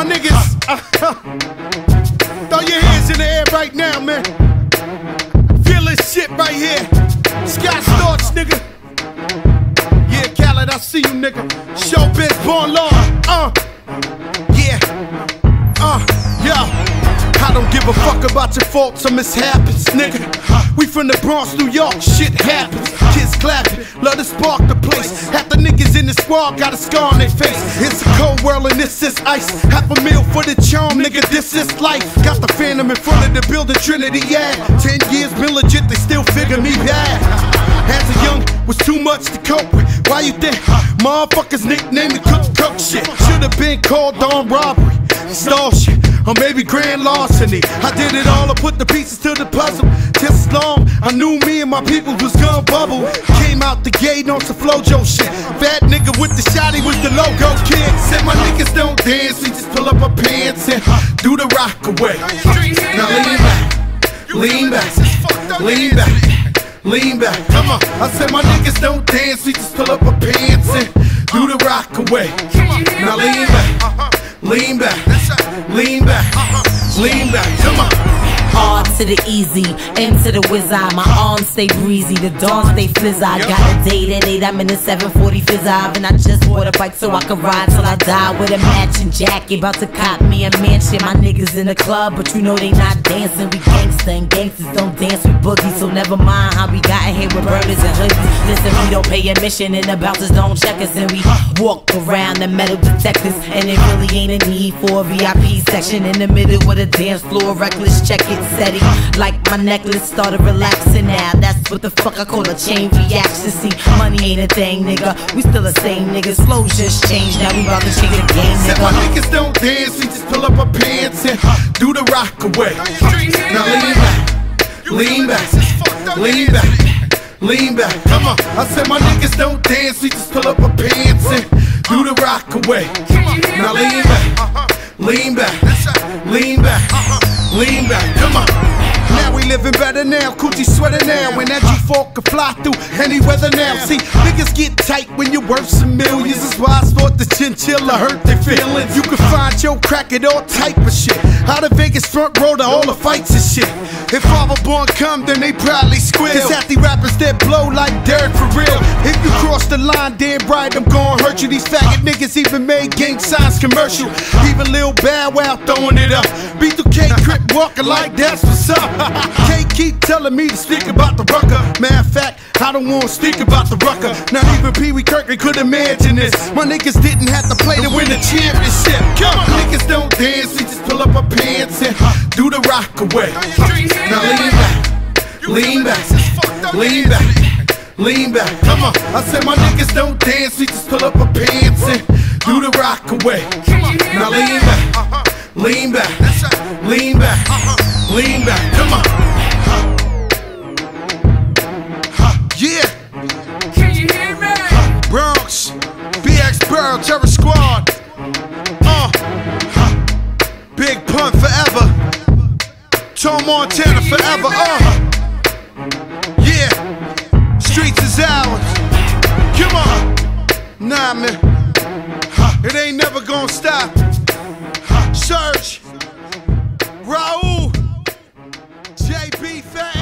My niggas, throw your hands in the air right now, man. Feel this shit right here. Scott Storch, nigga. Yeah, Khaled, I see you, nigga. Showbiz, born law. Yeah. Yo. I don't give a fuck about your faults or mishaps, nigga. We from the Bronx, New York, shit happens. Kids clapping, love to spark the place. Half the niggas in the squad got a scar on their face. It's a cold world and this is ice. Half a meal for the charm, nigga, this is life. Got the Phantom in front of the building, Trinity, yeah. 10 years been legit, they still figure me bad. As a young, was too much to cope with. Why you think motherfuckers nicknamed me cook shit? Should've been called on robbery, stall shit, or maybe grand larceny. I did it all, I put the pieces to the puzzle. Just as long I knew me and my people was gonna bubble. Came out the gate on some Flojo shit. Fat nigga with the shotty was the logo kid. Said my niggas don't dance, we just pull up our pants and do the rock away. Now lean back, lean back, lean back, lean back. Come on, I said my niggas don't dance, we just pull up our pants and do the rock away. Now lean back, lean back, lean back, lean back. Come on. R to the easy, M to the whiz eye. My arms stay breezy, the dawn stay flizz. I got a date at 8, I'm in the 740 fizz eye. And I just bought a bike so I can ride till I die. With a matching jacket, about to cop me a mansion. My niggas in the club, but you know they not dancing. We gangsta and gangsters don't dance with boogies. So never mind how we got in here with burners and hoodies. Listen, we don't pay admission and the bouncers don't check us. And we walk around the metal detectors. And it really ain't a need for a VIP section. In the middle with a dance floor, reckless, check it. Steady, like my necklace started relaxing now. That's what the fuck I call a chain reaction. See, money ain't a thing, nigga. We still the same niggas. Flows just changed, now we about to change the game, nigga. Said my niggas don't dance, we just pull up our pants and do the rock away. Now lean back, lean back, lean back, lean back. Come on, I said my niggas don't dance, we just pull up our pants and do the rock away. Now lean back, lean back, lean back. Lean back, come on. Now we living better now, coochie sweater now. When that G4 can fly through any weather now. See, niggas get tight when you're worth some millions. That's why I thought the chinchilla hurt their feelings. You can find your crack at all type of shit. Out of Vegas front row to all the fights and shit. If Father Born come, then they probably squeal. Cause half the rappers that blow like dirt for real. If you cross the line, damn right, I'm gonna hurt you. These faggot niggas even made gang signs commercial. Even Lil Bow Wow throwing it up. B2K Crip walking like that's what's up. Can't keep telling me to speak about the rucker. Matter of fact, I don't wanna speak about the rucker. Not even Pee Wee Kirkland could imagine this. My niggas didn't have to play to win the championship. Come on, niggas don't dance, we just pull up our pants and do the rock away. Now lean back, lean back, lean back, lean back. Come on, I said my niggas don't dance, we just pull up our pants and do the rock away. Now lean back, lean back, lean back, lean back. Come on. Yeah. Can you hear me? Bronx, BX Burl, Terror Squad. Big Pun forever. Tom Montana forever. Yeah. Streets is ours. Come on. Nah, man. It ain't never gonna stop. Surge. Raul. JB Fat.